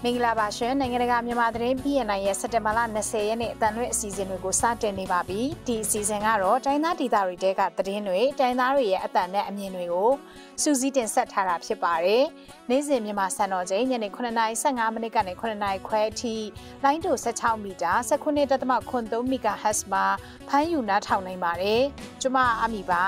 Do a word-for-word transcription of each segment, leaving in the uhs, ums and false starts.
မင်္ဂလာပါရှင်နိုင်ငံတကာမြန်မာသတင်းပြည်နိုင်ရဲ့စက်တင်ဘာလ၂၀ရက်နေ့အတန်လွင့်အစီအစဉ်တွေကိုစတင်နေပါပြီဒီအစီအစဉ်ကတော့တိုင်းသားဒေသတွေတဲကသတင်းတွေတိုင်းသားတွေရဲ့အတန်နဲ့အမြင်တွေကိုစူးစီးတင်ဆက်ထားတာဖြစ်ပါတယ်နေ့စဉ်မြန်မာစံတော်ချိန်ညနေခုနှစ်နာရီဆယ့်ငါးမိနစ်ကနေခုနှစ်နာရီခွဲအထိလိုင်းတို၁၆မီတာ၁၉.၃ မီဂါဟတ်စ်မှာဖမ်းယူနားထောင်နိုင်ပါတယ်ကျွန်မအမီပါ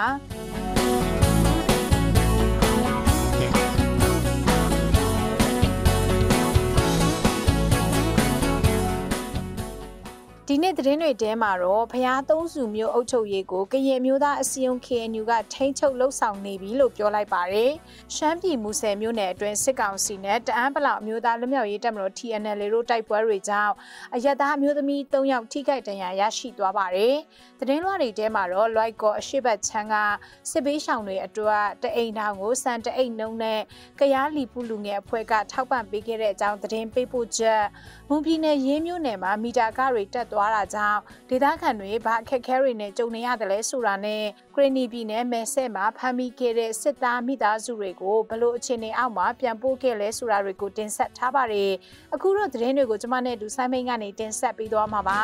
ဒီနေ့သတင်းတွေတဲမှာတော့ဖျားသုံးစုမျိုးအုပ်ချုပ်ရေးကိုကရင်မျိုးသားအစည်းအရုံး K N U ကထိန်းချုပ်လှုပ်ဆောင်နေပြီလို့ပြောလိုက်ပါတယ်။ရှမ်းပြည်မူဆယ်မြို့နယ်အတွင်းစစ်ကောင်စီနဲ့တအန်းပလောင်မျိုးသားလွတ်မြောက်ရေးတပ်မတော် T N L A တို့တိုက်ပွဲတွေကြောင့်အရက်သားမျိုးသမီး၃ယောက်ထိခိုက်ဒဏ်ရာရရှိသွားပါတယ်။သတင်းလွှာတွေတဲမှာတော့လွိုက်ကော်အရှိတ်ချမ်းကစစ်ဘေးရှောင်တွေအတွက်တအိမ်ထောင်ကိုစံတအိမ်နှုံးနဲ့ကရားလီပူလူငယ်အဖွဲ့ကထောက်ပံ့ပေးခဲ့တဲ့အကြောင်းသတင်းပေးပို့ချက်မွန်ပြည်နယ်ရေးမြို့နယ်မှာမီတာကားတွေတက်သွားတာကြောင့်ဒေသခံတွေဘာအခက်အခဲတွေနဲ့ကြုံနေရတယ်လဲဆိုတာနဲ့ဂရနီပြည်နယ်မဲဆဲမှာဖမ်းမိခဲ့တဲ့စစ်သားမိသားစုတွေကိုဘလို့အခြေအနေအောက်မှာပြန်ပို့ခဲ့လဲဆိုတာတွေကိုတင်ဆက်ထားပါတယ်အခုတော့သတင်းတွေကိုကျွန်မနဲ့အတူဆိုင်းမိန်ကနေတင်ဆက်ပေးသွားမှာပါ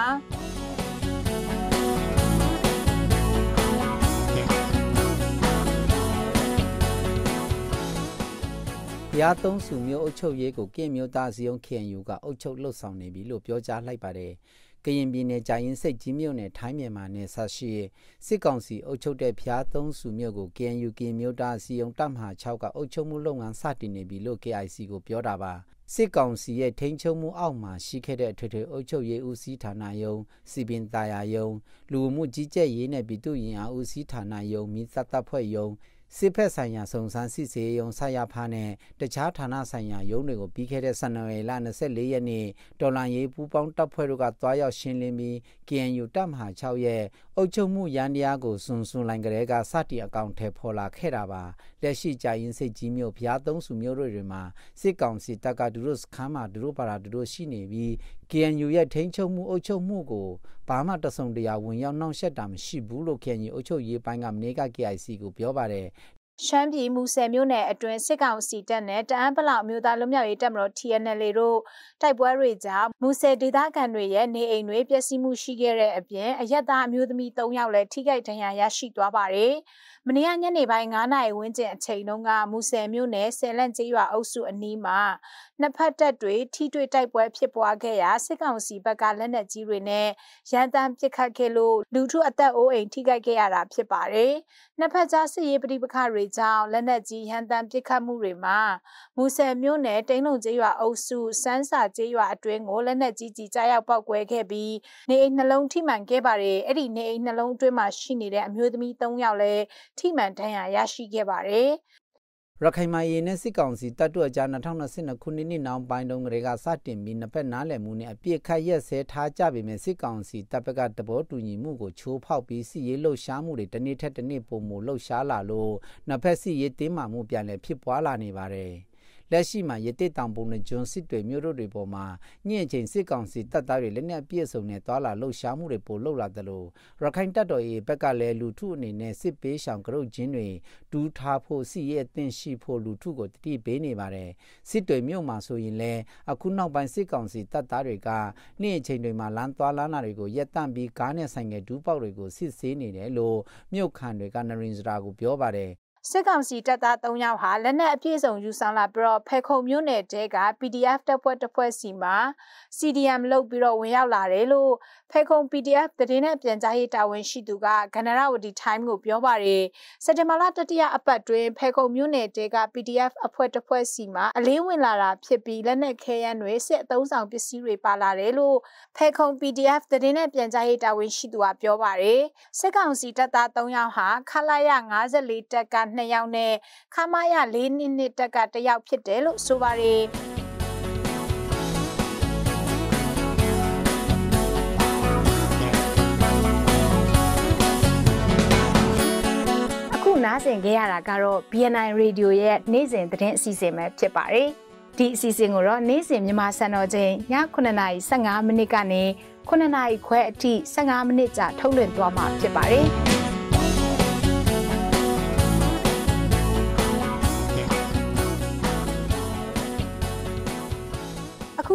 ရာသုံးစုမျိုးအုပ်ချုပ်ရေးကိုကင်းမျိုးသားအစည်းအရုံး K N U ကအုပ်ချုပ်လှုပ်ဆောင်နေပြီလို့ပြောကြားလိုက်ပါတယ်။ကရင်ပြည်နယ်ကြာရင်စိတ်ကြီးမြို့နယ်ထိုင်းမြန်မာနယ်ဆရှိစစ်ကောင်စီအုပ်ချုပ်တဲ့ဖျားသုံးစုမျိုးကို K N U ကင်းမျိုးသားအစည်းအရုံးတပ်မဟာ၆ကအုပ်ချုပ်မှုလုပ်ငန်းစတင်နေပြီလို့ K I C ကိုပြောတာပါ။စစ်ကောင်စီရဲ့ထိန်းချုပ်မှုအောက်မှာရှိခဲ့တဲ့အထွေထွေအုပ်ချုပ်ရေးဦးစီးဌာနယုံစီပင်တာယာယုံလူမှုကြီးကြပ်ရေးနဲ့ပြည်သူ့ရင်အားဦးစီးဌာနယုံမိသက်တပ်ဖွဲ့ယုံစစ်ဖက်ဆိုင်ရာစုံစမ်းစစ်ဆေးရုံဆရာဖားနဲ့တခြားဌာနဆိုင်ရာရုံးတွေကိုပြီးခဲ့တဲ့ဇန်နဝါရီလ၂၄ရက်နေ့တော်လှန်ရေးပူးပေါင်းတပ်ဖွဲ့တို့ကတွားရောက်ရှင်းလင်းပြီး K N U တပ်မဟာ၆ရဲ့အုပ်ချုပ်မှုရန်တရားကိုစွန်စွန်လိုင်းကလေးကစတင်အကောင့်ထဲပေါ်လာခဲ့တာပါလက်ရှိကြာရင်စိတ်ကြီးမြို့ဖျားသုံးစုမြို့တွေမှာစစ်ကောင်စီတပ်ကဒုတို့စခန်းမှာဒုတို့ပါရာဒုတို့ရှိနေပြီး K N U ရဲ့ထိန်းချုပ်မှုအုပ်ချုပ်မှုကိုဘာမှတစုံတရာဝင်ရောက်နှောင့်ယှက်တာမရှိဘူးလို့ K N U အုပ်ချုပ်ရေးပိုင်းကမနေ့က K I C ကိုပြောပါတယ်ရှမ်းပြည်မူဆယ်မြို့နယ်အတွင်းစစ်ကောင်စီတပ်နဲ့တအန်းပလောင်မျိုးသားလွတ်မြောက်ရေးတပ်မတော် T N L A တို့တိုက်ပွဲတွေကြောင့်မူဆယ်ဒေသခံတွေရဲ့နေအိမ်တွေပျက်စီးမှုရှိခဲ့တဲ့အပြင်အရက်သားအမျိုးသမီး၃ယောက်လည်းထိခိုက်ဒဏ်ရာရရှိသွားပါတယ်။မနေ့ကညနေပိုင်း၅နာရီဝန်းကျင်အချိန်တုန်းကမူဆယ်မြို့နယ်ဆယ်လန့်ကျေးရွာအုပ်စုအနီးမှာနှစ်ဖက်တပ်တွေထိတွေ့တိုက်ပွဲဖြစ်ပွားခဲ့ရာစစ်ကောင်စီဘက်ကလက်နက်ကြီးတွေနဲ့ရန်တမ်းပစ်ခတ်ခဲ့လို့လူထုအသက်အိုးအိမ်ထိခိုက်ခဲ့ရတာဖြစ်ပါတယ်။နှစ်ဖက်ကြားစစ်ရေးပဋိပက္ခတွေကြောင့်လက်နက်ကြီးရန်တမ်းပစ်ခတ်မှုတွေမှာမူဆယ်မြို့နယ်တိန်းလုံကျေးရွာအုပ်စုစန်းစာကျေးရွာအတွင်းကိုလက်နက်ကြီးကြီးကြားရောက်ပောက်ကွဲခဲ့ပြီးနေအိမ်နှလုံးထိမှန်ခဲ့ပါတယ်။အဲ့ဒီနေအိမ်နှလုံးအတွင်းမှာရှိနေတဲ့အမျိုးသမီး၃ယောက်လည်းထိမှန်ဒဏ်ရာရရှိခဲ့ပါတယ်ရခိုင်မာရေးနဲ့စစ်ကောင်စီတပ်တို့အကြား၂၀၂၂ခုနှစ်နှစ်နောက်ပိုင်းတုန်းကလေးကစတင်ပြီးနှစ်ဖက်နားလည်မှုနဲ့အပြစ်ခတ်ရက်စဲထားကြပေမဲ့စစ်ကောင်စီတပ်ဘက်ကတဘောတူညီမှုကိုချိုးဖောက်ပြီးစစ်ရေးလှုပ်ရှားမှုတွေတစ်နေ့ထက်တစ်နေ့ပုံမလှုပ်ရှားလာလို့နှစ်ဖက်စစ်ရေးတင်းမာမှုပြန်လည်ဖြစ်ပွားလာနေပါတယ်လက်ရှိမှာရတိတောင်ပုံနဲ့ကျွန်းစစ်တွေမြို့တို့တွေပေါ်မှာညင်ချိန်စစ်ကောင်စီတပ်သားတွေလက်နက်ပြည့်စုံနဲ့တွာလာလှုပ်ရှားမှုတွေပိုလှုပ်လာတယ်လို့ရခိုင်တပ်တော်ရေးဘက်ကလည်းလူထုအနေနဲ့စစ်ပေးရှောင်ကြုတ်ချင်းတွေဒူးထားဖို့စစ်ရေးအသင့်ရှိဖို့လူထုကိုတတိပေးနေပါတယ်စစ်တွေမြို့မှာဆိုရင်လည်းအခုနောက်ပိုင်းစစ်ကောင်စီတပ်သားတွေကနေ့အချိန်တွေမှာလမ်းတွာလာနာတွေကိုရက်တန့်ပြီးကားနဲ့ဆိုင်ငယ်ဒူးပေါက်တွေကိုစစ်ဆေးနေတယ်လို့မြို့ခံတွေကနရင်စရာကိုပြောပါတယ်စစ်ကောင်စီတပ်သား၃ယောက်ဟာလက်နက်အပြည့်စုံယူဆောင်လာပြီးတော့ဖဲခုံမြို့နယ်တဲက P D F တပ်ဖွဲ့တစ်ဖွဲ့စီမှာ C D M လုပ်ပြီးတော့ဝင်ရောက်လာတယ်လို့ဖဲခုံ P D F သတင်းနဲ့ပြန်ကြားရေးတာဝန်ရှိသူကကနရဝတီ Time ကိုပြောပါတယ်စက်တင်ဘာလတတိယအပတ်တွင်ဖဲခုံမြို့နယ်တဲက P D F အဖွဲ့တစ်ဖွဲ့စီမှာအလင်းဝင်လာတာဖြစ်ပြီးလက်နက်ခဲယမ်းတွေစစ်အသုံးဆောင်ပစ္စည်းတွေပါလာတယ်လို့ဖဲခုံ P D F သတင်းနဲ့ပြန်ကြားရေးတာဝန်ရှိသူကပြောပါတယ်စစ်ကောင်စီတပ်သား၃ယောက်ဟာခလာရ၅၄တက်ကနှစ်ယောက်နဲ့ခမရ၄နှစ်နှစ်တက်ကတယောက်ဖြစ်တယ်လို့ဆိုပါတယ်အခုနားဆင်ခဲ့ရတာကတော့ B N I Radio ရဲ့နေ့စဉ်သတင်းအစီအစဉ်ပဲဖြစ်ပါတယ်ဒီအစီအစဉ်ကိုတော့နေ့စဉ်မြန်မာစံတော်ချိန်ညခုနှစ်နာရီဆယ့်ငါးမိနစ်ကနေခုနှစ်နာရီခွဲအထိဆယ့်ငါးမိနစ်ကြာထုတ်လွှင့်သွားမှာဖြစ်ပါတယ်ခ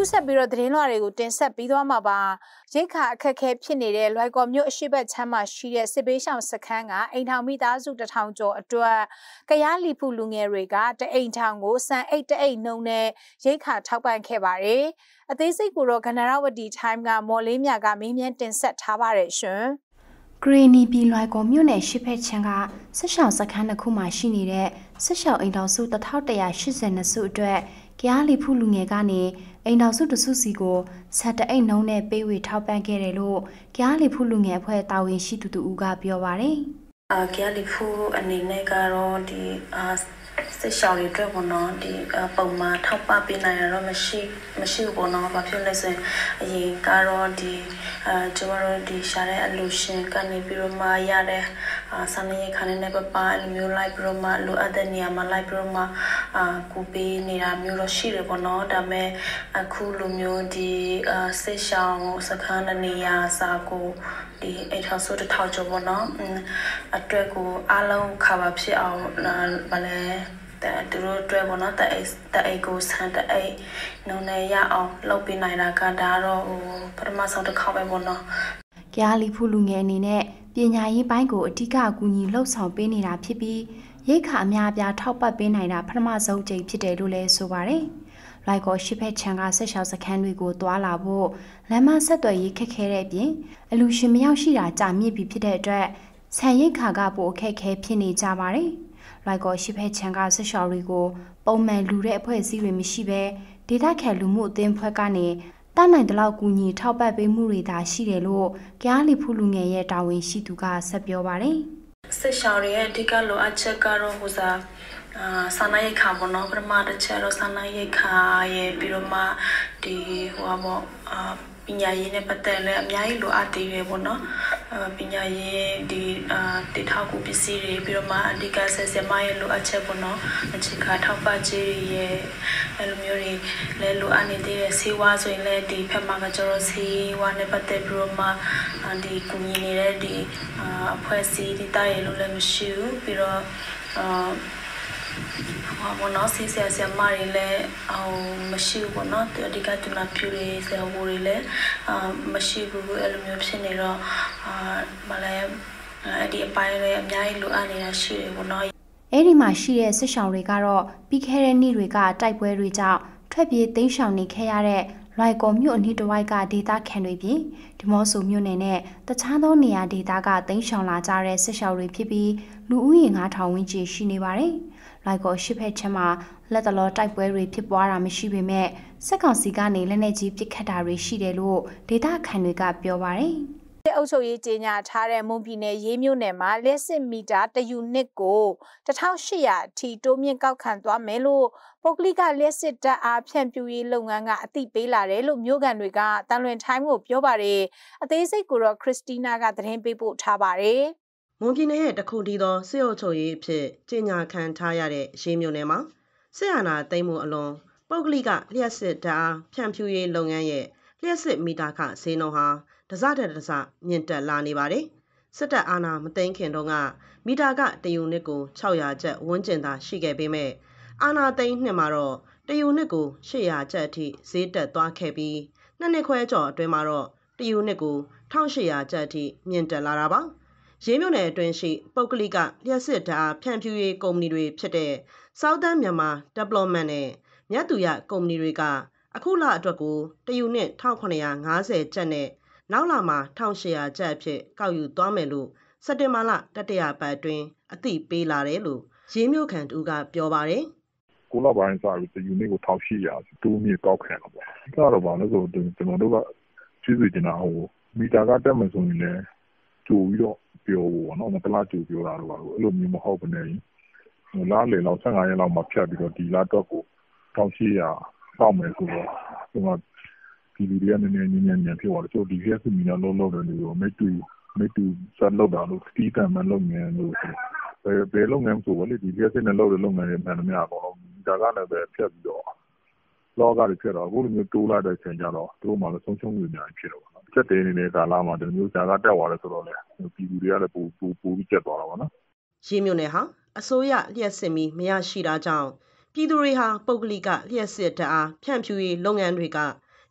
ဆက်ပြီးတော့သတင်းလွှာတွေကိုတင်ဆက်ပြီးသွားမှာပါရိတ်ခါအခက်အခဲဖြစ်နေတဲ့လွိုင်ကော်မြို့အရှိတ်ချမ်းမှာရှိတဲ့စစ်ပေးဆောင်စခန်းကအိမ်ထောင်မိသားစုတစ်ထောင်ကျော်အတွက်ကရားလီဖူလူငယ်တွေကတအိမ်ထောင်ကိုစံအိတ်တအိတ်နှုံနဲ့ရိတ်ခါထောက်ပံ့ခဲ့ပါတယ်အသေးစိတ်ကိုတော့ကနရဝတီ time ကမော်လေးမြကမေးမြန်းတင်ဆက်ထားပါတယ်ရှင်ဂရီနီပီလွိုင်ကော်မြို့နယ်ရှိဖက်ချမ်းကဆက်ရှောင်းစခန်းတစ်ခုမှာရှိနေတဲ့ဆက်ရှောင်းအိမ်တော်စုတစ်ထောင်တစ်ရာရှစ်ဆယ်နှစ်စုအတွက်ကရားလီဖူလူငယ်ကနေအိမ်တော်စုတစုစီကိုဆက်တအိတ်နှုံးနဲ့ပေးဝေထောက်ပံ့ခဲ့တယ်လို့ကရားလီဖူလူငယ်အဖွဲ့တာဝန်ရှိသူတူကပြောပါတယ်။အာကရားလီဖူအနေနဲ့ကတော့ဒီအာစစ်ရှောင်းတွေအတွက်ပေါ့နော်ဒီပုံမှန်ထောက်ပံ့ပေးနိုင်ရတော့မရှိမရှိဘူးပေါ့နော်ဘာဖြစ်လဲဆိုရင်အရင်ကတော့ဒီအာကျွန်တော်တို့ဒီရှာတဲ့အလူရှင်ကနေပြီးတော့မှရတဲ့အာဆန်နေခန်းနဲ့ပပအလိုမျိုးလိုက်ပြီးတော့မှလိုအပ်တဲ့နေရာမှာလိုက်ပြီးတော့မှအာကူပေးနေတာမျိုးတော့ရှိတယ်ပေါ့နော်ဒါပေမဲ့အခုလိုမျိုးဒီအာစစ်ရှောင်းစခန်းနေရာစာကိုဒီအိတ်ထောင်စုတစ်ထောင်ကျော်ပေါ့နော်အတွက်ကိုအားလုံးခါပါဖြစ်အောင်ဗလဲတဲ့သူတို့အတွက်ပေါ့နော်တဲ့တဲ့အိတ်ကိုဆန်တဲ့အိတ်နှုံနဲ့ရအောင်လုပ်ပေးနိုင်တာကဒါတော့ဟိုပထမဆုံးတစ်ခေါက်ပဲပေါ့နော်ကရားလီဖူလူငယ်အနေနဲ့ပညာရေးပိုင်းကိုအဓိကအကူအညီလှုပ်ဆောင်ပေးနေတာဖြစ်ပြီးရိတ်ခါအများအပြားထောက်ပံ့ပေးနိုင်တာပထမဆုံးကြိမ်ဖြစ်တယ်လို့လည်းဆိုပါတယ်။လိုက်ကောရှိဖက်ချန်ကဆက်ရှောက်စခန်းတွေကိုတွာလာဖို့လမ်းမဆက်သွယ်ရေးခက်ခဲတဲ့အပြင်အလူရှင်မရောက်ရှိတာကြာမြင့်ပြီဖြစ်တဲ့အတွက်ဆန်ရိတ်ခါကပိုအခက်ခဲဖြစ်နေကြပါတယ်။လိုက်ကောရှိဖက်ချန်ကဆက်ရှောက်တွေကိုပုံမှန်လူတဲ့အဖွဲ့အစည်းတွေမရှိဘဲဒေသခံလူမှုအသင်းဖွဲ့ကနေတတ်နိုင်တဲ့လောက်ကူညီထောက်ပံ့ပေးမှုတွေသာရှိတယ်လို့ကရားလီဖူလူငယ်ရဲ့တာဝန်ရှိသူကဆက်ပြောပါတယ်။စစ်ရှောင်းရဲ့အဓိကလိုအပ်ချက်ကတော့ဟိုစားအာဆန္ဒရိတ်ခါပေါ့နော်ပထမတစ်ချက်တော့ဆန္ဒရိတ်ခါရဲ့ပြီးတော့မှဒီဟိုပါပေါ့အာပညာရေးနဲ့ပတ်သက်လဲအများကြီးလိုအပ်သေးတယ်ပေါ့နော်အာပညာရေးဒီအာတည်ထောက်ကူပစ္စည်းတွေပြီးတော့မှအဓိကဆက်စမရဲ့လိုအပ်ချက်ပေါ့နော်အခြေခံထောက်ပံ့ခြင်းရဲ့အဲ့လိုမျိုးတွေလဲလိုအပ်နေသေးတဲ့ဆေးဝါးဆိုရင်လည်းဒီဖက်မှာကကျွန်တော်ဆေးဝါးနဲ့ပတ်သက်ပြီးတော့မှဒီကူညီနေတဲ့ဒီအာအဖွဲ့အစည်းဒီတားရလို့လည်းမရှိဘူးပြီးတော့အာဟာမနော်စီစီဆရာမတွေလည်းအောင်မရှိဘူးပေါ့နော်အဓိကတူနာဖြူတွေဆရာဝန်တွေလည်းအာမရှိဘူးအဲ့လိုမျိုးဖြစ်နေတော့အာမလဲအဲ့ဒီအပိုင်းလည်းအများကြီးလိုအပ်နေတာရှိတယ်ပေါ့နော်အဲ့ဒီမှာရှိတဲ့စစ်ဆောင်တွေကတော့ပြီးခဲ့တဲ့နေ့တွေကတိုက်ပွဲတွေကြောင့်ထွက်ပြေးတိမ်းရှောင်နေခဲ့ရတဲ့လွိုင်ကော်မြို့အနီးတစ်ဝိုက်ကဒေသခံတွေပြင်ဒီမော့ဆိုမြို့နယ်နဲ့တခြားသောနေရာဒေသကတိမ်းရှောင်လာကြတဲ့စစ်ဆောင်တွေဖြစ်ပြီးလူဦးရေငါးထောင်ဝန်းကျင်ရှိနေပါတယ်။လွိုင်ကော်ရှိဖက်ချမ်းမှာလက်တလောတိုက်ပွဲတွေဖြစ်ပွားတာမရှိပေမဲ့စစ်ကောင်စီကနေလက်နက်ကြီးပစ်ခတ်တာတွေရှိတယ်လို့ဒေသခံတွေကပြောပါတယ်။အုပ်ချုပ်ရေးကြေညာထားတဲ့မွန်ပြည်နယ်ရေးမြို့နယ်မှာလျှက်စစ်မီတာတယူနစ်ကိုတထောင်ရှစ်ရာအထိတိုးမြင့်ကောက်ခံသွားမယ်လို့ပုဂ္ဂလိကလျှက်စစ်တပ်အားဖြန့်ဖြူးရေးလုပ်ငန်းကအသိပေးလာတယ်လို့မြို့ကန်တွေကတန်လွင်ထိုင်းကိုပြောပါတယ်အသေးစိတ်ကိုတော့ခရစ်စတီနာကသတင်းပေးပို့ထားပါတယ်မွန်ပြည်နယ်ရဲ့တခုတည်းသောစစ်အုပ်ချုပ်ရေးအဖြစ်ကြေညာခံထားရတဲ့ရေးမြို့နယ်မှာစစ်အာဏာသိမ်းမှုအလွန်ပုဂ္ဂလိကလျှက်စစ်တပ်အားဖြန့်ဖြူးရေးလုပ်ငန်းရဲ့လျှက်စစ်မီတာခဈေးနှုန်းဟာတစတဲ့တစမြင့်တက်လာနေပါတယ်။စစ်တပ်အာဏာမသိမ်းခင်တုန်းကမီတာကတယူနစ်ကို၆ရာကျပ်ဝန်းကျင်သာရှိခဲ့ပေမဲ့အာဏာသိမ်းနှစ်မှာတော့တယူနစ်ကို၈ရာကျပ်အထိဈေးတက်သွားခဲ့ပြီးနှစ်နှစ်ခွဲကျော်အတွင်းမှာတော့တယူနစ်ကို၁၈၀၀ကျပ်အထိမြင့်တက်လာတာပါ။ရေးမြို့နယ်အတွင်းရှိပုဂ္ဂလိကလျှက်စစ်ဓာတ်ဖြန့်ဖြူးရေးကုမ္ပဏီတွေဖြစ်တဲ့ Southern Myanmar Development နဲ့မြတ်သူရကုမ္ပဏီတွေကအခုလအတွက်ကိုတယူနစ်၁၇၅၀ကျပ်နဲ့နောက်လာမှာ၁၈၀၀ကျပ်အဖြစ်ကောက်ယူသွားမယ်လို့စက်တင်ဘာလတတိယပတ်အတွင်းအသိပေးလာတယ်လို့ရေးမြို့ခံတူကပြောပါတယ်။ကိုလပိုင်းစားပြီးတယူနစ်ကို၁၈၀၀တိုးမြင့်ကောက်ခံတော့ပေါ့။ဒါတော့ဗာလို့ဆိုကျွန်တော်တို့ကကြည့်စီကျင်တာဟိုမီတာကတက်မှဆိုရင်လည်းကြိုပြီးတော့ပြောဖို့ပေါ့နော်။တလားကြိုပြောတာတော့ပါအဲ့လိုမျိုးမဟုတ်ဘဲနဲ့လားလေလောက်၁၅ရက်လောက်မှဖြတ်ပြီးတော့ဒီလားတော့ကို၁၈၀၀တောက်မယ်ဆိုတော့ဒီမှာဒီလူတွေကနည်းနည်းညံ့ညံ့ဖြစ်သွားတယ်။ဒီရက်စီမီနာလုံးလုံးတယ်လို့မိတူမိတူစလောက်တာလို့တီးတန်မှလုံးငန်းလို့ဘယ်ဘယ်လုံးငန်းဆိုတော့လေဒီရက်စီနဲ့လောက်တဲ့လုံးငန်းရဲ့မှန်သမျှအကုန်လုံးဒါကလည်းပဲဖြတ်ပြီးတော့လောကတွေဖြစ်တော့အခုလိုမျိုးတိုးလာတဲ့အချိန်ကျတော့သူတို့မှလည်းဆုံးရှုံးမှုအများကြီးဖြစ်တော့ပေါ့နော်။ချက်တဲနေတဲ့ကာလမှာဒီမျိုးဇာကတက်သွားတယ်ဆိုတော့လေပြည်သူတွေကလည်းပိုပိုပိုပြီးကျက်သွားတာပေါ့နော်။ရေးမြို့နယ်ဟာအစိုးရလျှက်စစ်မီမရရှိတာကြောင့်ပြည်သူတွေဟာပုဂ္ဂလိကလျှက်စစ်ဓာတ်အားဖြန့်ဖြူးရေးလုပ်ငန်းတွေက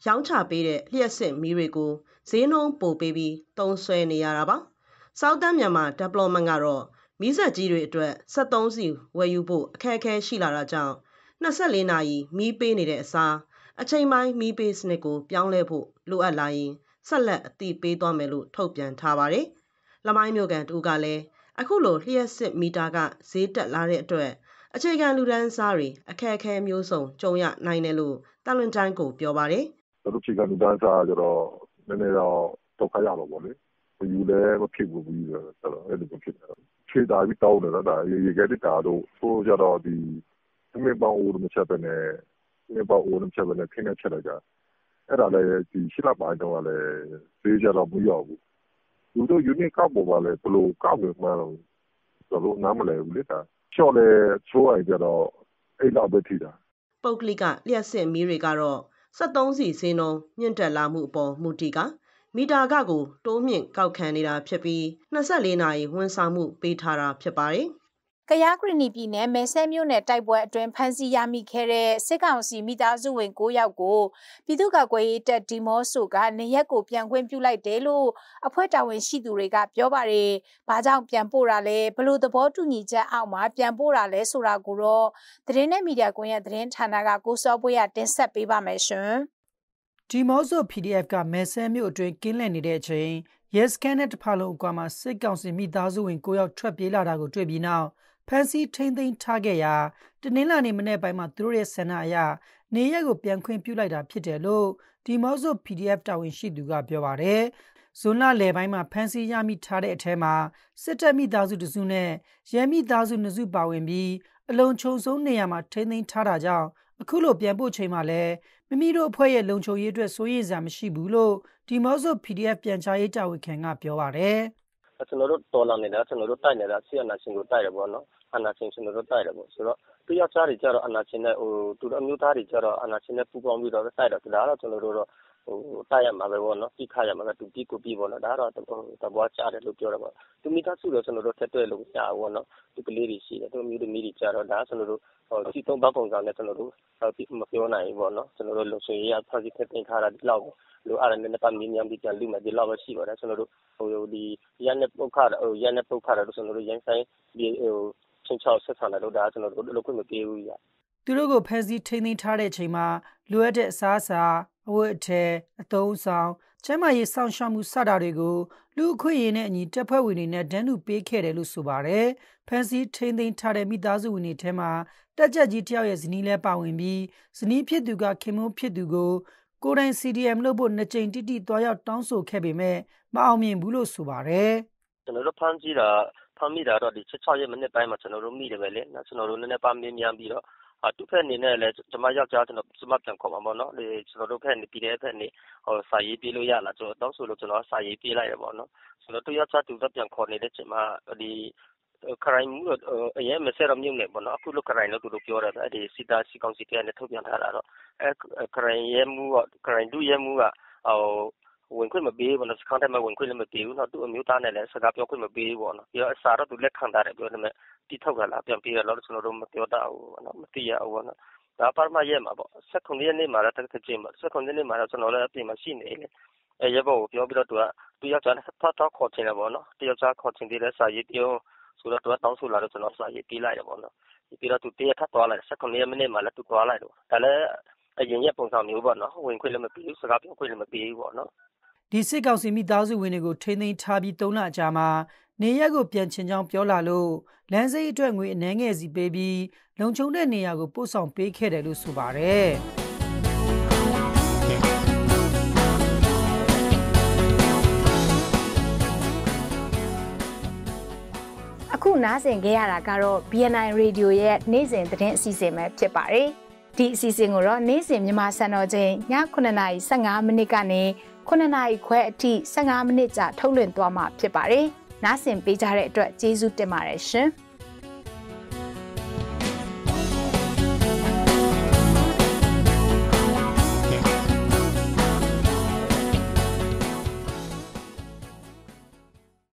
ရောင်းချပေးတဲ့လျှက်စစ်မီးတွေကိုဈေးနှုန်းပိုပေးပြီးသုံးစွဲနေရတာပါ။ Southern Myanmar Development ကတော့မီးစက်ကြီးတွေအတွက်စက်သုံးစီဝယ်ယူဖို့အခက်အခဲရှိလာတာကြောင့်၂၄နာရီမီးပေးနေတဲ့အစားအချိန်ပိုင်းမီးပေးစနစ်ကိုပြောင်းလဲဖို့လိုအပ်လာရင်ဆက်လက်အသိပေးသွားမယ်လို့ထုတ်ပြန်ထားပါတယ်။လမိုင်းမြို့ကန်တူကလည်းအခုလိုလျှက်စစ်မီတာကဈေးတက်လာတဲ့အတွက်အခြေခံလူဒန်းစားတွေအခက်အခဲမျိုးစုံကြုံရနိုင်တယ်လို့တန်လွင်တိုင်းကိုပြောပါတယ်။တို့အခြေခံလူဒန်းစားကြတော့နည်းနည်းတော့ဒုက္ခရတော့ပေါ့လေ။ယူလည်းမဖြစ်ဘူးပြီးတော့အဲ့လိုဖြစ်တယ်။ခြေတာပြီးတောင်းတယ်နော်ဒါရေခဲတစ်တာတို့ဆိုကြတော့ဒီမြေပေါင်းအိုးမချက်ပဲနဲ့မြေပေါင်းအိုးမချက်ပဲနဲ့ခင်းနေချက်လိုက်ကြအဲ့ဒါလည်းဒီရှစ်လပိုင်းတော့လည်းဈေးကြတော့မရောက်ဘူးလူတို့ unit ကောက်ပေါ်ပါလေဘလို့ကောက်လို့မှတော့တို့နားမလဲဘူးလေဒါချော့လေချိုးအိုင်ကြတော့အဲ့လောက်ပဲထိတာပုတ်ကလိကလျှက်စစ်မီးတွေကတော့စက်သုံးစီဈေးနှုန်းမြင့်တက်လာမှုအပေါ်မူတည်ကမီတာကကိုတိုးမြင့်ကောက်ခံနေတာဖြစ်ပြီး၂၄နာရီဝန်ဆောင်မှုပေးထားတာဖြစ်ပါတယ်ကယားကရင်နီပြည်နယ်မဲဆဲမြို့နယ်တိုက်ပွဲအတွင်းဖမ်းဆီးရမိခဲ့တဲ့စစ်ကောင်စီမိသားစုဝင်၉ယောက်ကိုပြည်သူ့ကာကွယ်ရေးတပ်ဒီမော့ဆိုကနေရက်ကိုပြန်ခွင့်ပြုလိုက်တယ်လို့အဖွဲ့တာဝန်ရှိသူတွေကပြောပါတယ်။ဘာကြောင့်ပြန်ပို့တာလဲဘလို့သဘောတူညီချက်အောက်မှာပြန်ပို့တာလဲဆိုတာကိုတော့သတင်းနဲ့မီဒီယာကွန်ရက်သတင်းဌာနကကိုစောပွေးရတင်ဆက်ပေးပါမယ်ရှင်။ဒီမော့ဆို ပီဒီအက်ဖ် ကမဲဆဲမြို့အတွင်းကင်းလှည့်နေတဲ့အချိန်ရဲစခန်းနဲ့တဖာလုံးအကွာမှာစစ်ကောင်စီမိသားစုဝင်၉ယောက်ထွက်ပြေးလာတာကိုတွေ့ပြီးနောက်ဖန်စီထိမ့်သိမ်းထားခဲ့ရာတနင်္လာနေ့မနေ့ပိုင်းမှာသူတို့ရဲ့ဆန္ဒအရနေရက်ကိုပြန်ခွင့်ပြုလိုက်တာဖြစ်တယ်လို့ဒီမော့ဆို ပီဒီအက်ဖ် တာဝန်ရှိသူကပြောပါတယ်။ဇွန်လလယ်ပိုင်းမှာဖန်စီရမိထားတဲ့အထက်မှာစစ်တပ်မိသားစုတစုနဲ့ရဲမိသားစုနှစ်စုပါဝင်ပြီးအလုံခြုံဆုံးနေရာမှာထိမ့်သိမ်းထားတာကြောင့်အခုလိုပြန်ပို့ချိန်မှာလည်းမိမိတို့အဖွဲ့ရဲ့လုံခြုံရေးအတွက်စိုးရိမ်စရာမရှိဘူးလို့ဒီမော့ဆို ပီဒီအက်ဖ် ပြန်ကြားရေးတာဝန်ခံကပြောပါတယ်။ကျွန်တော်တို့တော်လာနေတာကျွန်တော်တို့တိုက်နေတာဆီအနာရှင်ကိုတိုက်တယ်ပေါ့နော်အနာရှင်ကျွန်တော်တို့တိုက်တယ်ပေါ့ဆိုတော့သူယောက်ျားတွေကြတော့အနာရှင်နဲ့ဟိုသူတို့အမျိုးသားတွေကြတော့အနာရှင်နဲ့ပူးပေါင်းပြီးတော့တိုက်တော့ဒါတော့ကျွန်တော်တို့တော့ဟိုတိုက်ရမှာပဲပေါ့နော်ပြီးခါရမှာပဲသူပြီးကိုပြီးပေါ့နော်ဒါတော့တဘောချတယ်လို့ပြောတယ်ပေါ့သူမိသားစုတော့ကျွန်တော်တို့ထက်တွဲလို့ကြားပေါ့နော်သူကလေးတွေရှိတယ်သူမျိုးသမီးတွေကြတော့ဒါကျွန်တော်တို့ဟိုစီသုံးဘပုံဆောင်နဲ့ကျွန်တော်တို့မပြောနိုင်ဘူးပေါ့နော်ကျွန်တော်တို့လုံခြုံရေးအဖက်ကြီးထက်တင်ထားတာဒီလောက်လိုအားနဲ့ပတ်မြင်းများပြီးပြန်လူမှဒီလောက်ပဲရှိပါတယ်ကျွန်တော်တို့ဟိုဒီရန်နဲ့ပုတ်ခါဟိုရန်နဲ့ပုတ်ခါတော့ကျွန်တော်တို့ရန်ဆိုင်ဒီဟိုချင်းချောက်ဆက်ဆံတယ်လို့ဒါကျွန်တော်တို့လုပ်ခွင့်မပေးဘူးရသူတို့ကိုဖန်စီထိန်းသိမ်းထားတဲ့အချိန်မှာလိုအပ်တဲ့အစားအစာအဝတ်အထည်အသုံးဆောင်ကျန်းမာရေးစောင့်ရှောက်မှုစတာတွေကိုလူအခွင့်အရေးနဲ့အညီတပ်ဖွဲ့ဝင်တွေနဲ့ဒဏ်လူပေးခဲ့တယ်လို့ဆိုပါတယ်ဖန်စီထိန်းသိမ်းထားတဲ့မိသားစုဝင်တွေထဲမှာတက်ကြကြီးတယောက်ရဲ့ဇနီးလည်းပါဝင်ပြီးဇနီးဖြစ်သူကခင်မုန်းဖြစ်သူကိုကိုယ်တိုင် စီ ဒီ အမ် လို့ဖို့နှစ်ကြိမ်တိတိတွားရောက်တောင်းဆိုခဲ့ပေမဲ့မအောင်မြင်ဘူးလို့ဆိုပါတယ်ကျွန်တော်တို့ဖမ်းကြည့်တာဖမ်းမိတာတော့ဒီ၆ရက်မိနစ်ပိုင်းမှာကျွန်တော်တို့မိတယ်ပဲလေကျွန်တော်တို့နည်းနည်းပါမင်းများပြီးတော့သူ့ဖက်အနေနဲ့လည်းကျွန်မယောက်ျားကျွန်တော်ကျွန်မပြန်ခေါ်မှာပေါ့နော်ဒီကျွန်တော်တို့ဖက်နေပြီးတဲ့ဖက်နေဟိုစာရေးပြေးလို့ရလားကျွန်တော်တောင်းဆိုလို့ကျွန်တော်စာရေးပြေးလိုက်ရပေါ့နော်ကျွန်တော်တို့ယောက်ျားသူတော့ပြန်ခေါ်နေတဲ့ချိန်မှာဒီခရိုင်မှုအရင်မဆက်ရမြုံနဲ့ပေါ့နော်အခုလိုခရိုင်လို့သူတို့ပြောတယ်အဲ့ဒီစီတာစီကောင်စီကလည်းထုတ်ပြန်ထားတာတော့အဲခရိုင်ရဲမှုကခရိုင်ဒုရဲမှုကဟိုဝင်ခွင့်မပေးဘူးနော်စကန်ထဲမှာဝင်ခွင့်လည်းမပေးဘူးနော်သူ့အမျိုးသားနဲ့လည်းစကားပြောခွင့်မပေးဘူးပေါ့နော်ပြီးတော့အစားတော့သူလက်ခံထားတယ်ပြောတယ်မဲ့တိထုတ်လာပြန်ပေးရတော့ကျွန်တော်တို့မပြောတတ်ဘူးပေါ့နော်မသိရဘူးပေါ့နော်ဒါပါမရဲမှာပေါ့၁၇ရက်နေ့မှာလည်းတစ်ချိန်မှာ၁၇ရက်နေ့မှာတော့ကျွန်တော်လည်းအပြင်မှာရှိနေတယ်အဲရဲဘော်ကိုပြောပြီးတော့သူကသူယောက်ျားနဲ့ဖတ်တော့ခေါ်ချင်တယ်ပေါ့နော်တယောက်ျားခေါ်ချင်တဲ့စာရေးပြောဆိုတော့သူကတောင်းဆိုလာတော့ကျွန်တော်စာရေးပေးလိုက်တယ်ပေါ့နော်ပြီးတော့သူတရက်ထပ်သွားလိုက်၁၇ရက်မိနစ်မှာလည်းသူသွားလိုက်တော့ဒါလည်းအရင်ရက်ပုံစံမျိုးပေါ့နော်ဝင်ခွင့်လည်းမပေးဘူးစကားပြောခွင့်လည်းမပေးဘူးပေါ့နော်ဒီစစ်ကောင်စီမိသားစုဝင်တွေကိုထိန်းသိမ်းထားပြီးသုံးလအကြာမှာနေရက်ကိုပြန်ချင်ကြောင်းပြောလာလို့လမ်းစိတ်အတွက်ငွေအနှဲငယ်စီပေးပြီးလုံခြုံတဲ့နေရာကိုပို့ဆောင်ပေးခဲ့တယ်လို့ဆိုပါတယ်အခုနားဆင်ခဲ့ရတာကတော့ ဘီ အန် အိုင် Radio ရဲ့နေ့စဉ်သတင်းအစီအစဉ်ပဲဖြစ်ပါတယ်ဒီအစီအစဉ်ကိုတော့နေ့စဉ်မြန်မာစံတော်ချိန်ညခုနှစ်နာရီ၁၅မိနစ်ကနေခုနှစ်နာရီခွဲအထိ၁၅မိနစ်ကြာထုတ်လွှင့်သွားမှာဖြစ်ပါတယ်။နားဆင်ပေးကြတဲ့အတွက်ကျေးဇူးတင်ပါတယ်ရှင်။